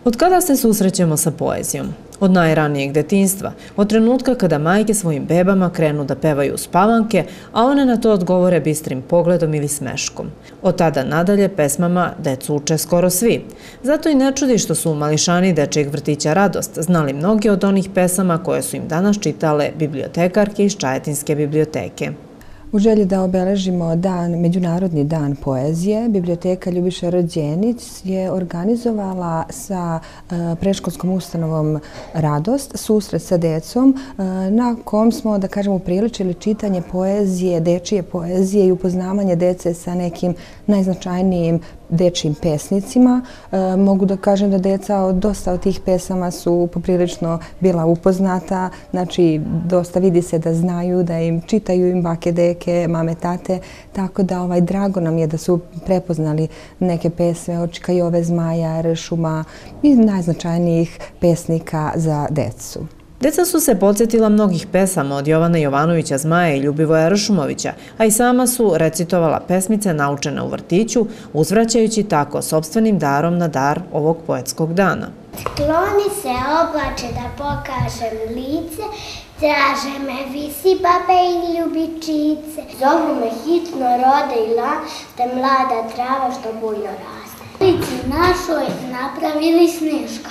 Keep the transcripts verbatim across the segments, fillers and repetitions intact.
Od kada se susrećemo sa poezijom? Od najranijeg detinjstva, od trenutka kada majke svojim bebama krenu da pevaju spavanke, a one na to odgovore bistrim pogledom ili smeškom. Od tada nadalje pesmama decu uče skoro svi. Zato i ne čudi što su u mališani dečijeg vrtića Radost znali mnogi od onih pesama koje su im danas čitale bibliotekarke iz Čajetinske biblioteke. U želji da obeležimo dan, Međunarodni dan poezije, Biblioteka Ljubiša Rođenić je organizovala sa predškolskom ustanovom Radost susret sa decom na kom smo, da kažemo, upriličili čitanje poezije, dečije poezije i upoznavanje dece sa nekim najznačajnijim dečijim pesnicima. Mogu da kažem da deca dosta od tih pesama su poprilično bila upoznata, znači dosta vidi se da znaju, da im čitaju im bake, deke, mame, tate, tako da ovaj, drago nam je da su prepoznali neke pesme od Čika Jove Zmaja, Ršuma i najznačajnijih pesnika za decu. Deca su se podsjetila mnogih pesama od Jovana Jovanovića Zmaja i Ljubivoja Ršumovića, a i sama su recitovala pesmice naučene u vrtiću, uzvraćajući tako sopstvenim darom na dar ovog poetskog dana. Skloni se oblače da pokažem lice, traže me visi babe i ljubičice. Zovu me hitno rode i lašte, mlada trava što bujno raste. U ulici našoj napravili sneška.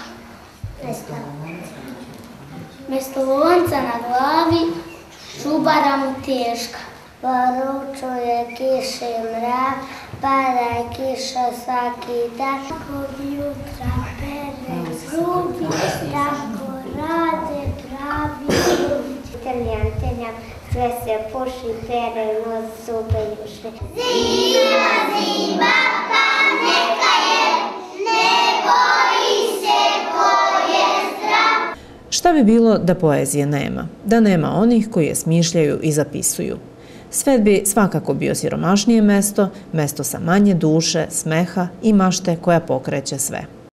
Mesto lonca na glavi, šubara mu teška. Poručuje kiše mrak, pada kiša svaki dan. Kog jutra pere zubi, tako rade pravi ljudi. Trljam, trljam, sve se puši, pere nos, zube juše. Zima, zima, pa neka je, ne boji se ko je zdrav. Šta bi bilo da poezije nema? Da nema onih koji je smišljaju i zapisuju. Svet bi svakako bio siromašnije mesto, mesto sa manje duše, smeha i mašte koja pokreće sve.